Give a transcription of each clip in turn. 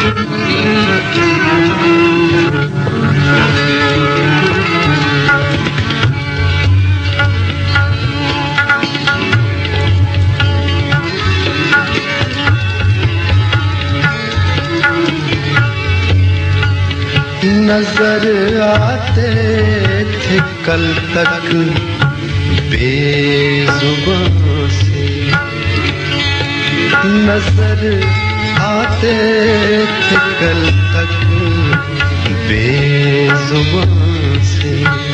नजर आते थे कल तक बेजुबां से, नजर आते थे कल तक बेजुबां से,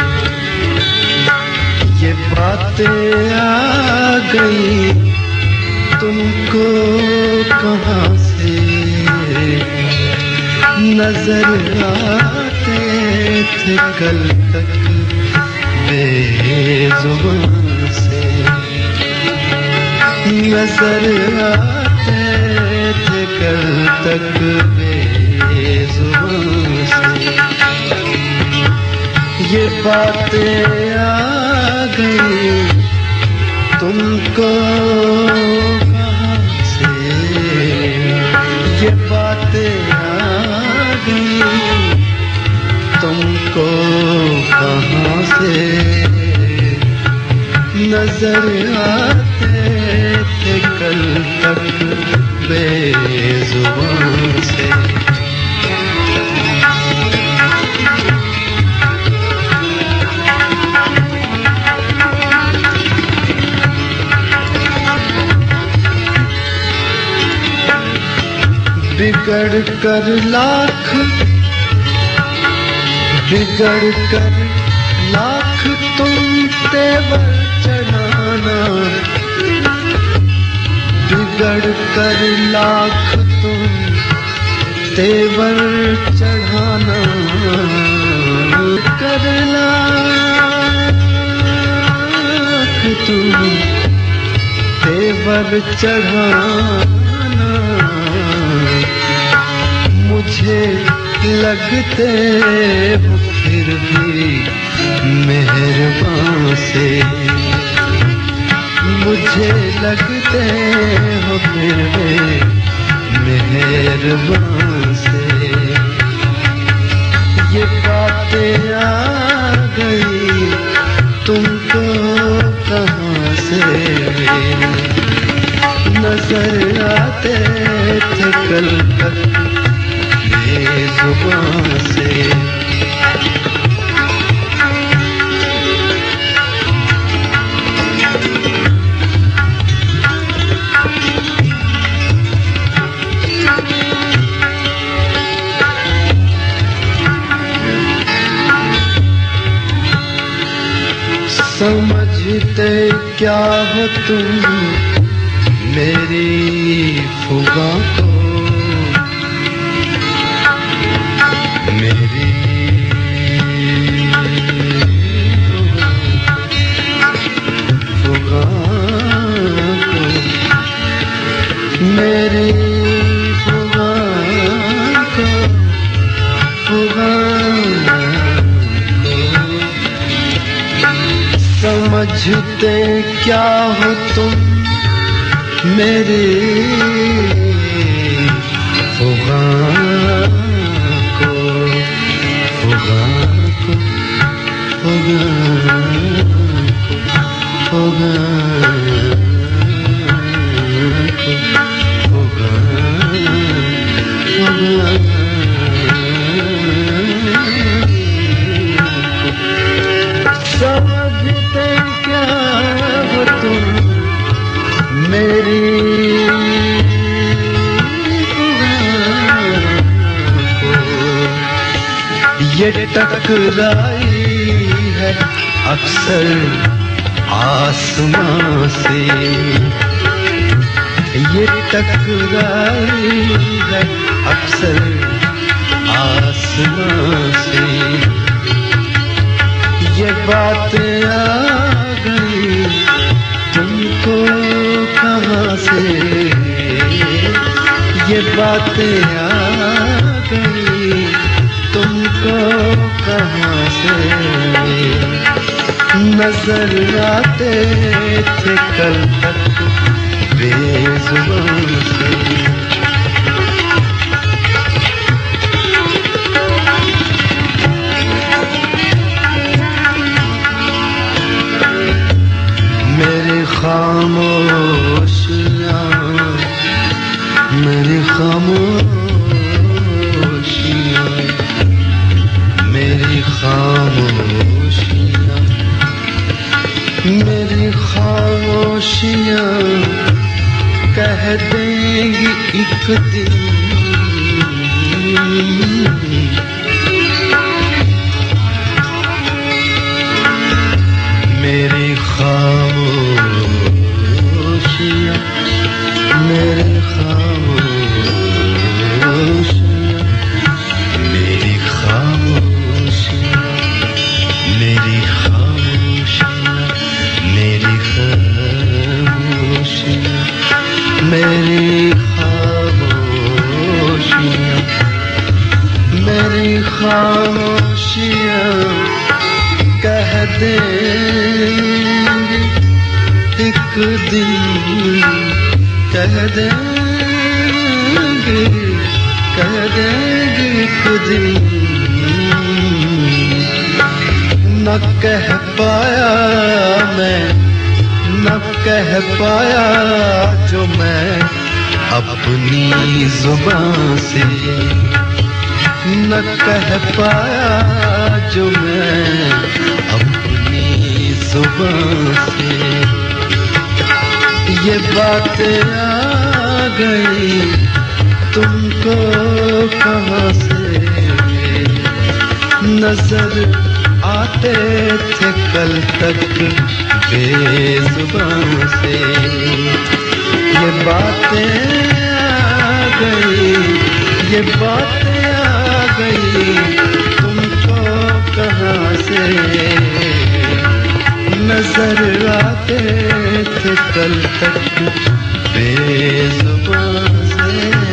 ये बातें आ गई तुमको कहाँ से, नजर आते थे कल तक बेजुबां से, नजर आते थे कल तक बेजुबां से, ये बातें आ गई तुमको कहाँ से, ये बातें तुमको कहाँ से, नजर आते थे कल तक बेजुबां से। बिगड़ कर लाख बिगड़ कर लाख तुम तेवर चढ़ाना, बिगड़ कर लाख तुम तेवर चढ़ाना, कर लाख तुम तेवर चढ़ाना, मुझे लगते हो फिर भी मेहरबान से, मुझे लगते हो फिर भी मेहरबान से, ये बातें आ गई तुमको कहाँ से, नजर आते थे कल तक बेजुबां से। समझते क्या हो तुम मेरी फुगा को, मेरी फुगा को, मेरी फुगा को, फुगा समझते क्या हो तुम मेरी फुगा को, फुगा को, फुगा को, फुगा को, फुगा, फुगा समझते क्या हो तुम मेरी को, ये टकराई है अक्सर आसमां से, ये टकराई है अक्सर आसमां से, ये बातें आ गई तुमको कहाँ से, ये बातें आ गई तुमको कहाँ से, नजर आते थे कल तक बेजुबां से। मेरी खामोशियाँ, मेरी खामोशियाँ, मेरी खामोशियाँ कह देंगी एक दिन मेरी खामोशियाँ, मेरी खामोशियाँ, मेरी खामोशियाँ, मेरी खामोशियाँ, मेरी खामोशियाँ, मेरी खामोशियाँ, मेरी खामोशियाँ कह देंगे एक दिन, कह देंगे, कह देंगे एक दिन। न कह पाया मैं, न कह पाया जो मैं अपनी जुबान से, न कह पाया जो मैं अपनी जुबान से। ये बातें आ गई तुमको कहाँ से, नजर आते थे कल तक बेजुबान से। ये बातें आ गई, ये बातें आ गई तुमको कहाँ से, नजर आते थे कल तक बेजुबान से।